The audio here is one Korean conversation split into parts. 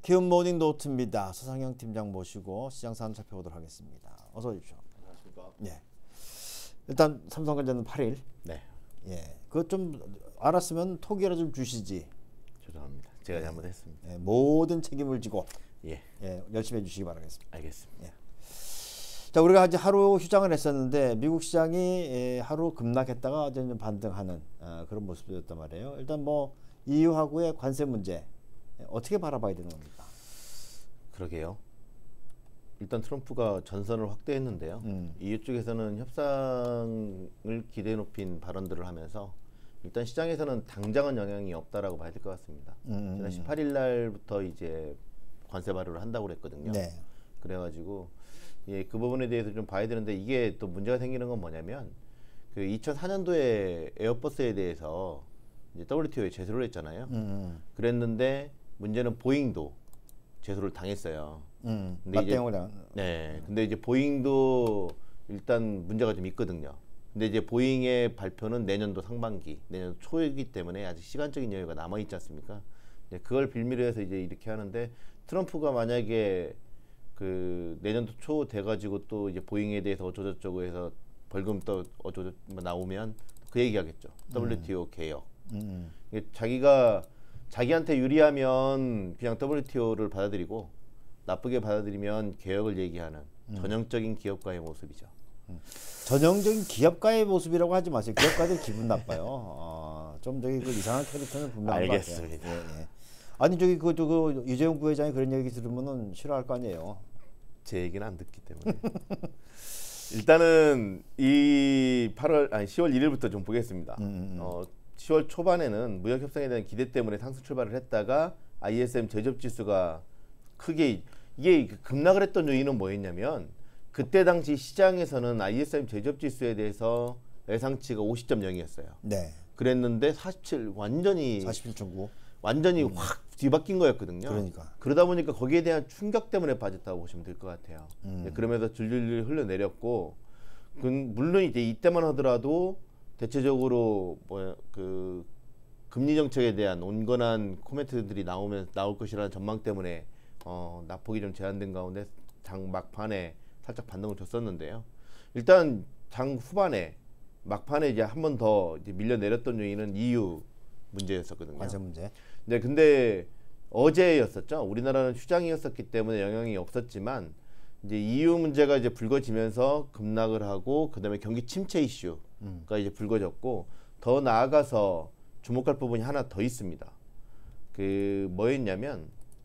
키움 모닝 노트입니다. 서상영 팀장 모시고 시장 상황 살펴보도록 하겠습니다. 어서 오십시오. 안녕하십니까. 예. 일단 삼성전자는 8일. 네. 예. 그거 좀 알았으면 톡이라 좀 주시지. 죄송합니다. 제가 잘못했습니다. 예. 모든 책임을 지고 예. 예, 열심히 해주시기 바라겠습니다. 알겠습니다. 예. 자, 우리가 이제 하루 휴장을 했었는데 미국 시장이 하루 급락했다가 어제 좀 반등하는 그런 모습이었단 말이에요. 일단 뭐 EU하고의 관세 문제 어떻게 바라봐야 되는 겁니까? 그러게요. 일단 트럼프가 전선을 확대했는데요. EU 쪽에서는 협상을 기대 높인 발언들을 하면서 일단 시장에서는 당장은 영향이 없다라고 봐야 될 것 같습니다. 지난 18일 날부터 이제 관세 발효를 한다고 그랬거든요. 네. 그래가지고 예, 그 부분에 대해서 좀 봐야 되는데 이게 또 문제가 생기는 건 뭐냐면 그 2004년도에 에어버스에 대해서 이제 WTO에 제소를 했잖아요. 그랬는데 문제는 보잉도 제소를 당했어요. 맞대응을 당. 네. 근데 이제 보잉도 일단 문제가 좀 있거든요. 근데 이제 보잉의 발표는 내년도 상반기, 내년 초이기 때문에 아직 시간적인 여유가 남아 있지 않습니까? 네, 그걸 빌미로 해서 이제 이렇게 하는데 트럼프가 만약에 그 내년도 초 돼가지고 또 이제 보잉에 대해서 어쩌고저쩌고 해서 벌금 또 어쩌고 나오면 그 얘기하겠죠. WTO 개혁. 이게 자기가 자기한테 유리하면 그냥 WTO를 받아들이고 나쁘게 받아들이면 개혁을 얘기하는 전형적인 기업가의 모습이죠. 전형적인 기업가의 모습이라고 하지 마세요. 기업가들 기분 나빠요. 좀 저기 그 이상한 캐릭터는 분명한 것 같아요. 알겠습니다. 예, 예. 아니 저기 그 유재용 부회장이 그런 얘기 들으면은 싫어할 거 아니에요. 제 얘기는 안 듣기 때문에. 일단은 이 10월 1일부터 좀 보겠습니다. 10월 초반에는 무역 협상에 대한 기대 때문에 상승 출발을 했다가 ISM 제조업 지수가 크게 이게 급락을 했던 요인은 뭐였냐면 그때 당시 시장에서는 ISM 제조업 지수에 대해서 예상치가 50.0이었어요. 네. 그랬는데 47 완전히 47.9. 완전히 확 뒤바뀐 거였거든요. 그러니까. 그러다 보니까 거기에 대한 충격 때문에 빠졌다고 보시면 될 것 같아요. 그러면서 줄줄줄 흘러내렸고, 물론 이제 이때만 하더라도 대체적으로 그 금리 정책에 대한 온건한 코멘트들이 나올 것이라는 전망 때문에 낙폭이 좀 제한된 가운데 장 막판에 살짝 반등을 줬었는데요. 일단 장 후반에 막판에 이제 한 번 더 밀려 내렸던 요인은 EU 문제였었거든요. 관세 문제. 네, 근데 어제였었죠. 우리나라는 휴장이었었기 때문에 영향이 없었지만 이제 EU 문제가 이제 불거지면서 급락을 하고 그다음에 경기 침체 이슈가 이제 불거졌고 더 나아가서 주목할 부분이 하나 더 있습니다. 그 뭐였냐면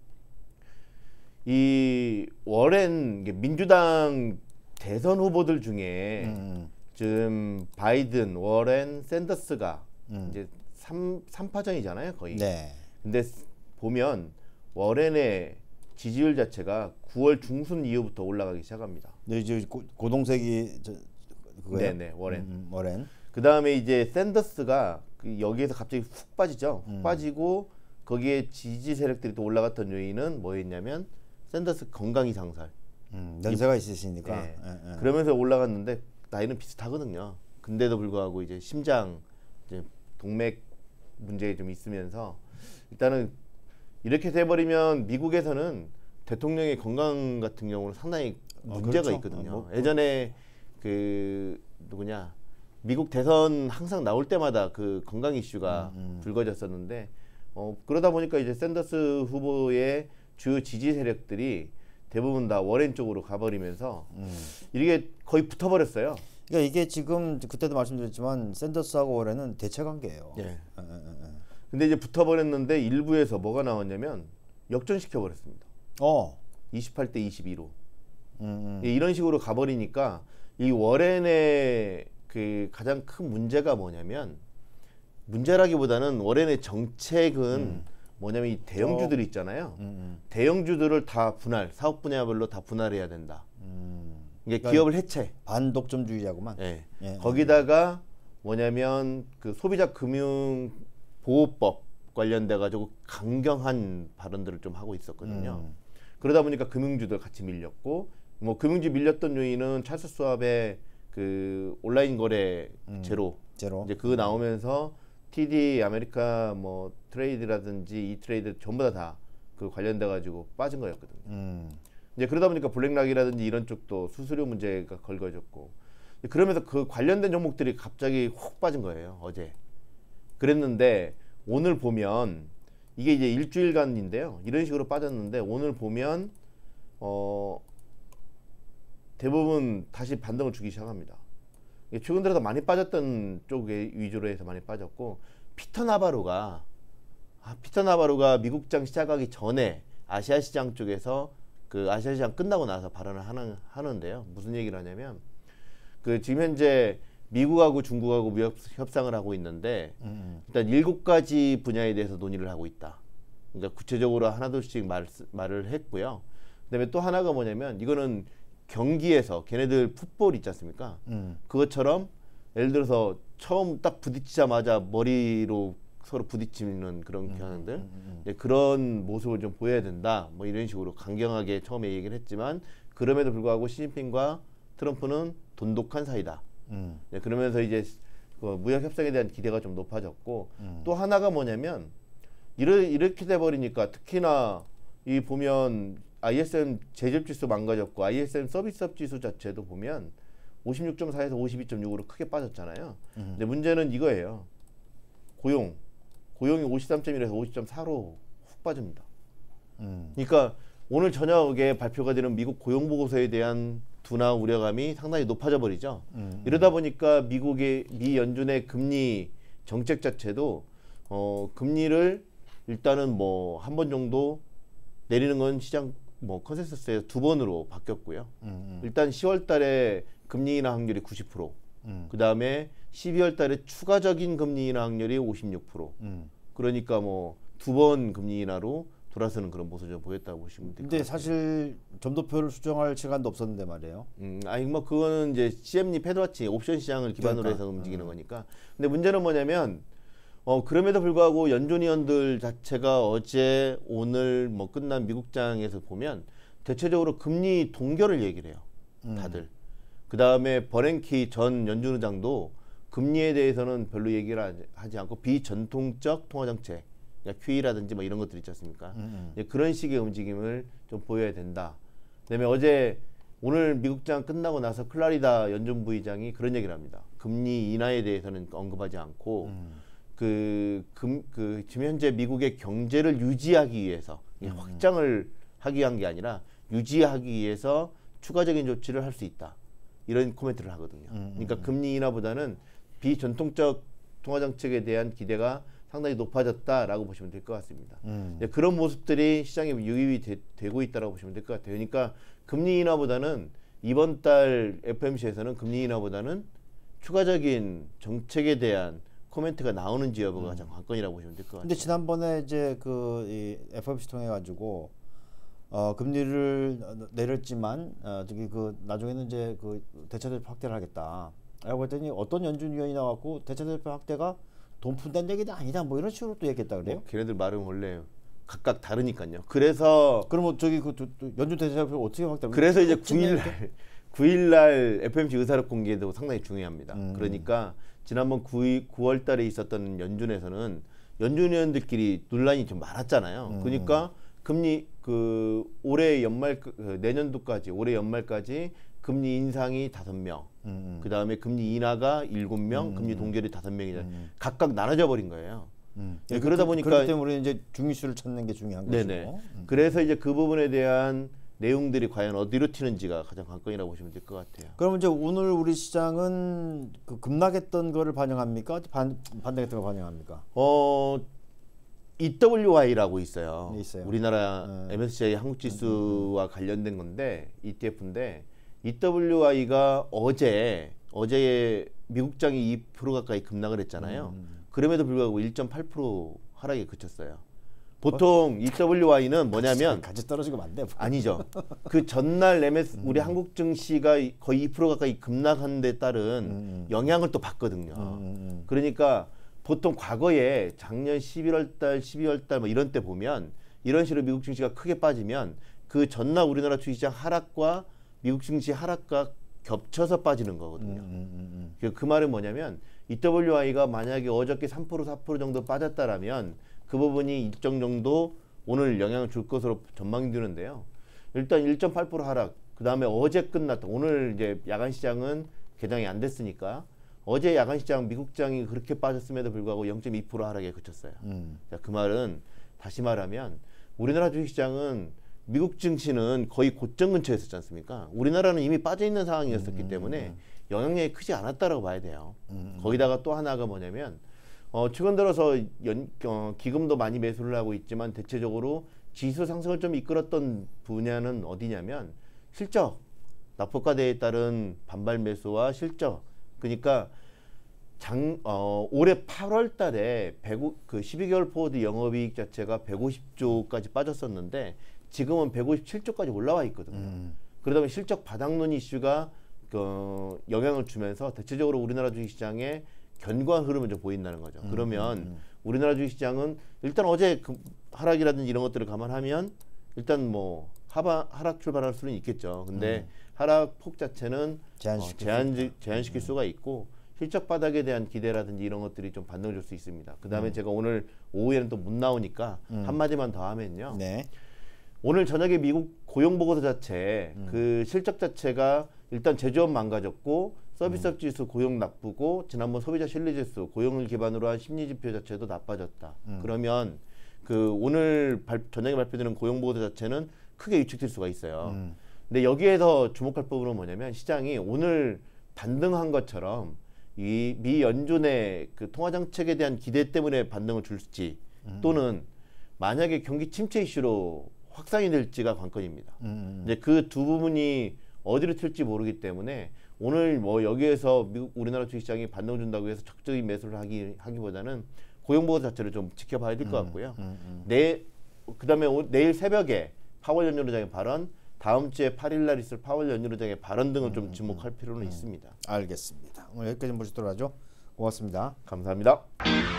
이 워렌 민주당 대선 후보들 중에 지금 바이든, 워렌, 샌더스가 이제 3파전이잖아요, 거의. 네. 근데 보면 워렌의 지지율 자체가 9월 중순 이후부터 올라가기 시작합니다. 네, 이제 고동색이 그거예요? 네네, 워렌. 워렌. 그 다음에 이제 샌더스가 여기에서 갑자기 훅 빠지죠. 훅 빠지고 거기에 지지 세력들이 또 올라갔던 요인은 뭐였냐면 샌더스 건강 이상설. 연세가 있으시니까. 네. 예. 그러면서 올라갔는데 나이는 비슷하거든요. 근데도 불구하고 이제 심장, 이제 동맥 문제가 좀 있으면서 일단은 이렇게 돼버리면 미국에서는 대통령의 건강 같은 경우는 상당히 문제가 그렇죠. 있거든요. 예전에 그 누구냐 미국 대선 항상 나올 때마다 그 건강 이슈가 불거졌었는데 그러다 보니까 이제 샌더스 후보의 주요 지지 세력들이 대부분 다 워렌 쪽으로 가버리면서 이게 거의 붙어버렸어요. 그러니까 이게 지금 그때도 말씀드렸지만 샌더스하고 워렌은 대체 관계예요. 예. 근데 이제 붙어버렸는데 일부에서 뭐가 나왔냐면 역전시켜 버렸습니다. 28대 22로. 이런 식으로 가버리니까 이 워렌의 그 가장 큰 문제가 뭐냐면 문제라기보다는 워렌의 정책은 뭐냐면 이 대형주들 있잖아요. 대형주들을 다 사업 분야별로 다 분할해야 된다. 이게 그러니까 기업을 해체. 반독점주의자구만. 예. 예. 거기다가 뭐냐면 그 소비자 금융 보호법 관련돼 가지고 강경한 발언들을 좀 하고 있었거든요. 그러다 보니까 금융주들 같이 밀렸고 뭐 금융주 밀렸던 요인은 찰스 수왑의 그 온라인 거래 제로 이제 그거 나오면서 TD, 아메리카 뭐 트레이드라든지 이 트레이드 전부 다 그 관련돼 가지고 빠진 거였거든요. 이제 그러다 보니까 블랙락이라든지 이런 쪽도 수수료 문제가 걸거졌고 그러면서 그 관련된 종목들이 갑자기 훅 빠진 거예요. 어제. 그랬는데 오늘 보면 이게 이제 일주일간인데요. 이런 식으로 빠졌는데 오늘 보면 대부분 다시 반등을 주기 시작합니다. 최근 들어서 많이 빠졌던 쪽에 위주로 해서 많이 빠졌고 피터 나바로가 미국장 시작하기 전에 아시아 시장 쪽에서 그 아시아 시장 끝나고 나서 발언을 하는데요. 무슨 얘기를 하냐면 그 지금 현재 미국하고 중국하고 무역 협상을 하고 있는데 일단 7가지 분야에 대해서 논의를 하고 있다. 그러니까 구체적으로 하나둘씩 말을 했고요. 그다음에 또 하나가 뭐냐면 이거는 경기에서 걔네들 풋볼 있지 않습니까? 그것처럼 예를 들어서 처음 딱 부딪히자마자 머리로 서로 부딪히는 그런 경향들 그런 모습을 좀 보여야 된다. 뭐 이런 식으로 강경하게 처음에 얘기를 했지만 그럼에도 불구하고 시진핑과 트럼프는 돈독한 사이다. 그러면서 이제 그 무역 협상에 대한 기대가 좀 높아졌고 또 하나가 뭐냐면 이렇게 돼 버리니까 특히나 이 보면 ISM 제접 지수 망가졌고 ISM 서비스업 지수 자체도 보면 56.4에서 52.6으로 크게 빠졌잖아요. 근데 문제는 이거예요. 고용이 53.1에서 50.4로 훅 빠집니다. 그러니까 오늘 저녁에 발표가 되는 미국 고용 보고서에 대한 두나 우려감이 상당히 높아져 버리죠. 이러다 보니까 미 연준의 금리 정책 자체도 금리를 일단은 뭐 한 번 정도 내리는 건 시장 뭐 컨센서스에 2번으로 바뀌었고요. 일단 10월 달에 금리 인하 확률이 90%, 그 다음에 12월 달에 추가적인 금리 인하 확률이 56%. 그러니까 뭐 2번 금리 인하로 돌아서는 그런 모습을 좀 보였다고 보시면 됩니다. 근데 사실 점도표를 수정할 시간도 없었는데 말이에요. 아니 뭐 그거는 이제 CME 패드와치 옵션 시장을 기반으로 해서 움직이는 거니까. 근데 문제는 뭐냐면 그럼에도 불구하고 연준위원들 자체가 어제 오늘 뭐 끝난 미국장에서 보면 대체적으로 금리 동결을 얘기를 해요. 다들. 그 다음에 버냉키 전 연준의장도 금리에 대해서는 별로 얘기를 하지 않고 비전통적 통화정책, 그러니까 QE라든지 뭐 이런 것들 있지 않습니까? 그런 식의 움직임을 좀 보여야 된다. 그다음에 오늘 미국장 끝나고 나서 클라리다 연준 부의장이 그런 얘기를 합니다. 금리 인하에 대해서는 언급하지 않고 지금 현재 미국의 경제를 유지하기 위해서 확장을 하기 위한 게 아니라 유지하기 위해서 추가적인 조치를 할 수 있다. 이런 코멘트를 하거든요. 그러니까 금리 인하보다는 비전통적 통화정책에 대한 기대가 상당히 높아졌다라고 보시면 될 것 같습니다. 그런 모습들이 시장에 유입이 되고 있다라고 보시면 될 것 같아요. 그러니까 금리 인하보다는 이번 달 FOMC에서는 금리 인하보다는 추가적인 정책에 대한 코멘트가 나오는지 여부가 가장 관건이라고 보시면 될 것 같아요. 근데 지난번에 이제 이 FOMC 통해 가지고 금리를 내렸지만 저기 나중에는 이제 대차대표 확대를 하겠다. 라고 했더니 어떤 연준위원이 나왔고 대차대표 확대가 돈 푼다는 얘기는 아니다. 뭐 이런 식으로 또 얘기했다 그래요. 걔네들 말은 원래 각각 다르니까요. 그래서 그러면 저기 연준 대차대표 어떻게 확대? 그래서 이제 9일날 FOMC 의사록 공개도 상당히 중요합니다. 그러니까 지난번 9월 달에 있었던 연준에서는 연준위원들끼리 논란이 좀 많았잖아요. 그러니까 금리 올해 연말 내년도까지 올해 연말까지 금리 인상이 5명, 그 다음에 금리 인하가 7명, 금리 동결이 5명이잖아요. 각각 나눠져 버린 거예요. 그러다 보니까 그렇기 때문에 이제 중위수를 찾는 게 중요한 것이고. 그래서 이제 그 부분에 대한 내용들이 과연 어디로 튀는지가 가장 관건이라고 보시면 될 것 같아요. 그러면 이제 오늘 우리 시장은 급락했던 거를 반영합니까? 반등했던 걸 반영합니까? EWI라고 있어요. 네, 있어요. 우리나라 MSCI 한국지수와 관련된 건데 ETF인데 EWI가 어제 미국장이 2% 가까이 급락을 했잖아요. 그럼에도 불구하고 1.8% 하락에 그쳤어요. 보통 EWI는 뭐냐면 같이 떨어지고 안 돼. 아니죠. 그 전날 우리 한국 증시가 거의 2% 가까이 급락한 데 따른 영향을 또 받거든요. 그러니까 보통 과거에 작년 11월 달, 12월 달 뭐 이런 때 보면 이런 식으로 미국 증시가 크게 빠지면 그 전날 우리나라 주식시장 하락과 미국 증시 하락과 겹쳐서 빠지는 거거든요. 그 말은 뭐냐면 EWI가 만약에 어저께 3% 4% 정도 빠졌다라면 그 부분이 일정 정도 오늘 영향을 줄 것으로 전망이 되는데요. 일단 1.8% 하락. 그 다음에 어제 끝났다. 오늘 이제 야간 시장은 개장이 안 됐으니까 어제 야간 시장 미국 시장이 그렇게 빠졌음에도 불구하고 0.2% 하락에 그쳤어요. 자, 그 말은 다시 말하면 우리나라 주식시장은 미국 증시는 거의 고점 근처에 있었지 않습니까? 우리나라는 이미 빠져 있는 상황이었기 때문에 영향력이 크지 않았다라고 봐야 돼요. 거기다가 또 하나가 뭐냐면 최근 들어서 기금도 많이 매수를 하고 있지만 대체적으로 지수 상승을 좀 이끌었던 분야는 어디냐면 실적, 낙폭과대에 따른 반발 매수와 실적. 그러니까 올해 8월 달에 12개월 포워드 영업이익 자체가 150조까지 빠졌었는데 지금은 157조까지 올라와 있거든요. 그러다 보니 실적 바닥론 이슈가 영향을 주면서 대체적으로 우리나라 주식시장에 견고한 흐름을 좀 보인다는 거죠. 그러면 우리나라 주식시장은 일단 어제 하락이라든지 이런 것들을 감안하면 일단 뭐 하락 출발할 수는 있겠죠. 근데 하락폭 자체는 제한시킬 수가 있고 실적 바닥에 대한 기대라든지 이런 것들이 좀 반등을 줄 수 있습니다. 그 다음에 제가 오늘 오후에는 또 못 나오니까 한마디만 더 하면요. 네. 오늘 저녁에 미국 고용보고서 자체 그 실적 자체가 일단 제조업 망가졌고 서비스업 지수 고용 나쁘고 지난번 소비자 신뢰지수 고용을 기반으로 한 심리지표 자체도 나빠졌다. 그러면 그 오늘 저녁에 발표되는 고용보고서 자체는 크게 위축될 수가 있어요. 근데 여기에서 주목할 부분은 뭐냐면 시장이 오늘 반등한 것처럼 이 미 연준의 그 통화 정책에 대한 기대 때문에 반등을 줄지 또는 만약에 경기 침체 이슈로 확산이 될지가 관건입니다. 이제 그 두 부분이 어디로 튈지 모르기 때문에 오늘 뭐 여기에서 우리나라 주식시장이 반등 준다고 해서 적극적인 매수를 하기보다는 고용보고서 자체를 좀 지켜봐야 될 것 같고요. 그다음에 내일 새벽에 파월 연준의장의 발언, 다음 주에 8일 날 있을 파월 연준의장의 발언 등을 좀 주목할 필요는 있습니다. 알겠습니다. 오늘 여기까지 모시도록 하죠. 고맙습니다. 감사합니다.